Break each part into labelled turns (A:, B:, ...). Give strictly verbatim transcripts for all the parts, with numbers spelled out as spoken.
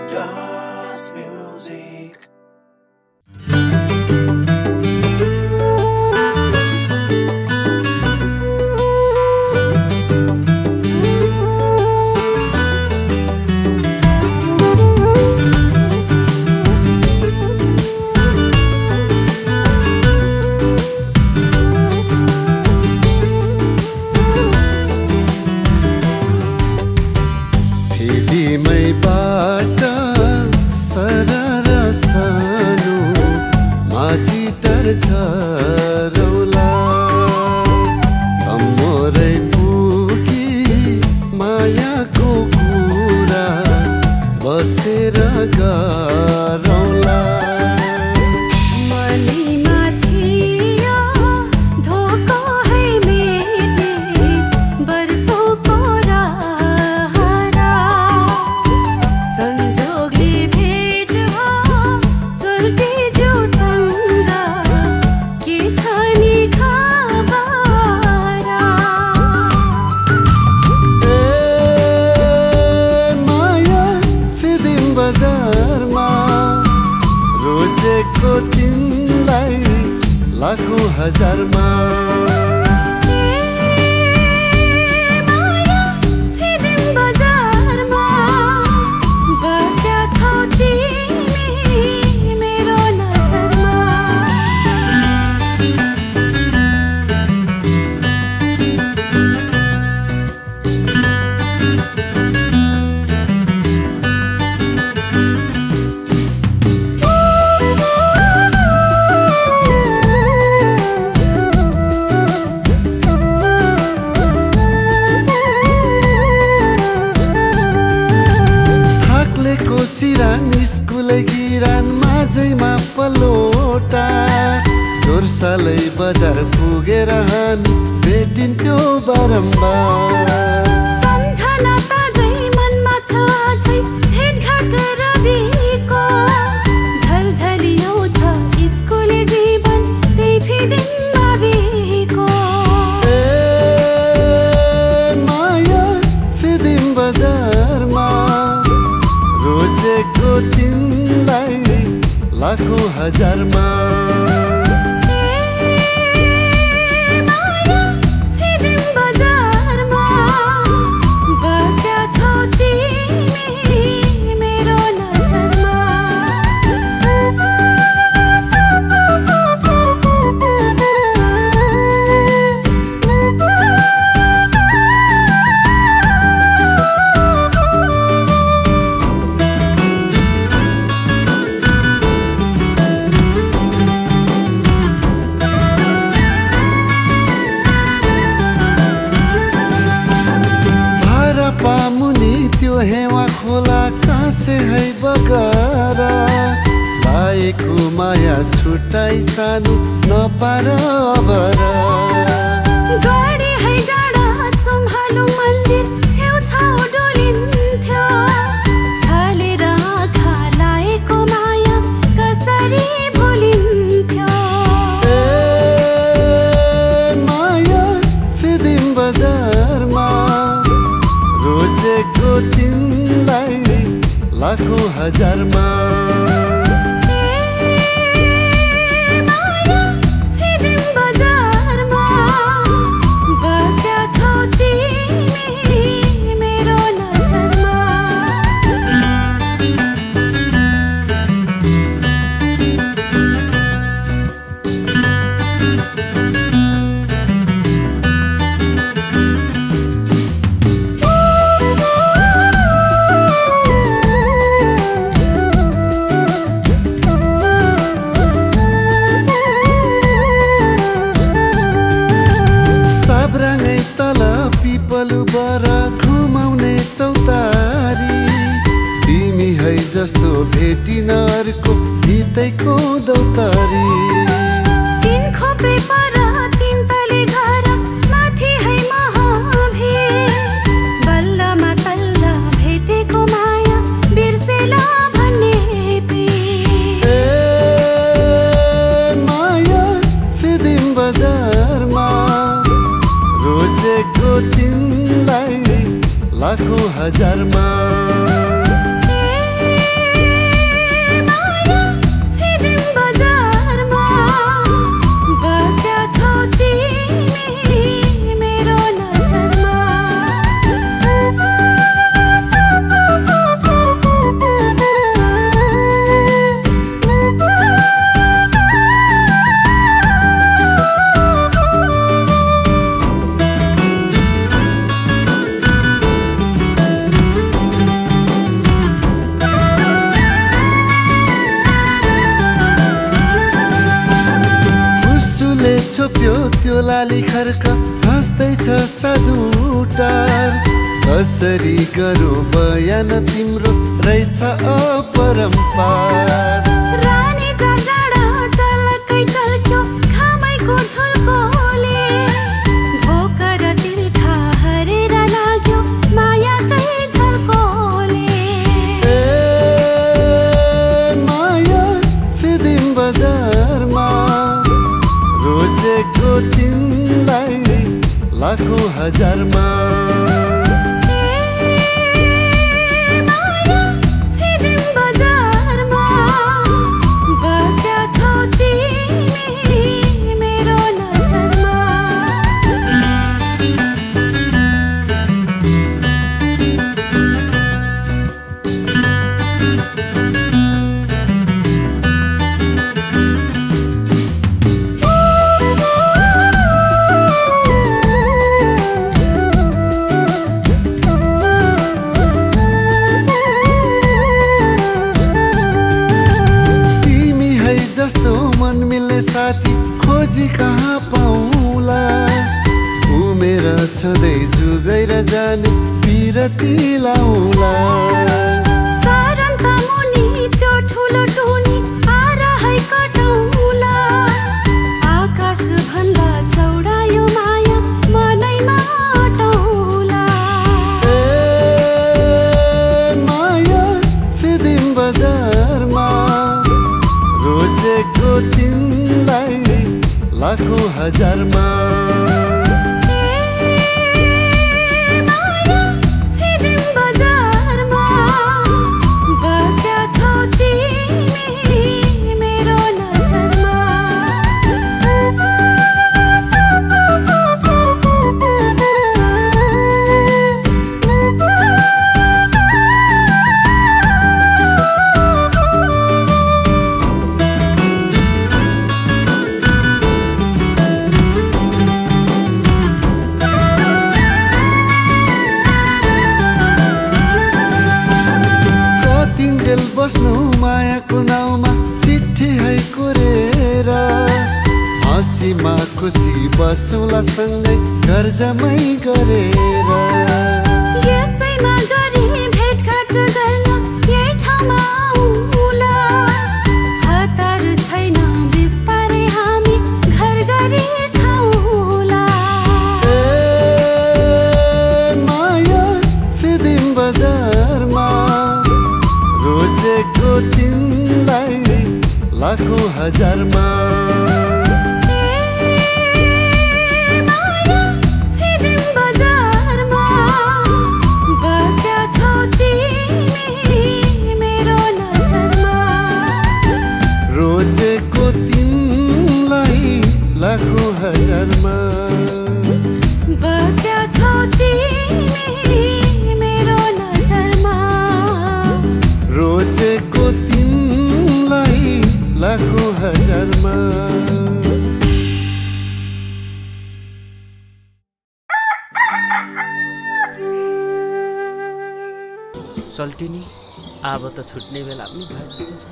A: Das Music.
B: लाखौं हजारमा
C: माया फिदिम बजारमा बस्या छौ तिमी मेरो नजरमा
B: सिरान स्कुल गिरान माझैमा पलोटा जोरसालै बजार पुगेर हानी भेटिन्थ्यो बारम्बार
C: सम्झना ताजै मनमा छ अझै भेटघाट रविको झलझली आउँछ स्कुले जीवन त्यही फिदिममा बिको
B: माया फिदिम बजारमा रोजेको तिमीलाई लाखौं हजारमा
C: माया फिदिम बजारमा बस्या छौ तिमी मेरो नजरमा
B: पामुनि त्यो हेवा खोला काँसे है बगर लाएको माया छुट्टाइ सानो नपार अबर
C: गढी है डाँडा सम्हालो मन्दिर छेउछाउ डोलिन्थ्यो छलेर आँखा लाएको माया कसरी भुलिन्थ्यो
B: माया फिदिम बजारमा रोजेको तिमीलाई लाखौं हजारमा
C: माया फिदिम बजारमा बस्या छौ तिमी मेरो नजरमा
B: पिपलुबर घुमाउने चौतारी तिमी है जस्तो भेटिन अर्को हितैको दौतारी
C: तीन खोप्रे पर तीन तले घर माथि है महाभिर बल्लमा तल्ल भेटेको माया बिर्सेला भन्ने
B: माया फिदिम बजारमा रोजेको तिमीलाई लाखौं हजारमा छुट्यो त्यो लाली खर्क हाँस्दैछ साधुटार कसरी गरौँ बयान तिम्रो रहेछ अपरम्पार
C: रानी डाँडा टलकै टल्क्यो खामैको झुल्कोले भोकर तिर्खा हरेर लाग्यो मायाकै झल्कोले
B: ए माया फिदिम बजारमा रोजेको तिमीलाई लाखौँ हजारमा साथी खोजी कहाँ पाउला उमेर सधैँ जुगैर जाने पिरती लाउला
C: सरन्त मुनि त्यो ठुलो टुनी आएर है कटौला आकाश भन्दा चौडा यो माया मनैमा अटौला
B: ए माया फिदिम बजारमा रोजेको तिमीलाई लाखौँ हजारमा
C: माया फिदिम बजारमा बस्या छौ तिमी मेरो नजरमा
B: बस्नु मायाको नाउँमा चिठी है कोरेर हाँसीमा खुसी बसौँला सँगै घर जमै गरेर
C: यसैमा गरी भेटघाट गर्न यही ठाउँमा आउला हतार छैन बिस्तारै हामी घर गरी खाउला
B: ए माया फिदिम बजारमा रोजेको तिमीलाई लाखौँ हजारमा
C: माया फिदिम बजारमा बस्या छौ तिमी मेरो नजरमा
B: रोजेको तिमीलाई लाखौँ हजारमा
C: बस्या छौ तिमी मेरो नजरमा
B: रोजेको तिमीलाई लाखौँ हजारमा
A: सल्टिनी अब त छुट्ने बेला पनि भयो जस्तो छ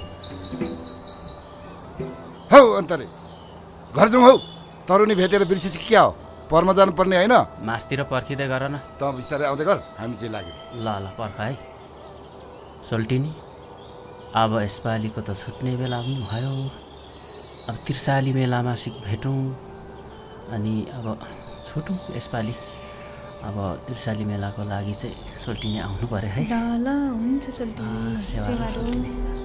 D: हौ अन्तरे घर जाउँ हौ तरुनी भेटेर बिर्सिस कि क्या हो परमा जानुपर्ने होइन
A: मासतिर पर्खिँदै गर न
D: त बिस्तारै आउँदै गर हामी चाहिँ लाग्यो
A: ल ल पर्ख है सल्टिनी अब यसपालिको त छुट्ने बेला पनि भयो अब त्रिशाली मेलामा सिक भेटौँ अनि अब छुटौँ यसपालि अब त्रिशाली मेलाको लागि चाहिँ सोल्टिनी आउनु पर्यो है
E: ल ल हुन्छ सोल्टिनी
A: सेवा
E: सेवा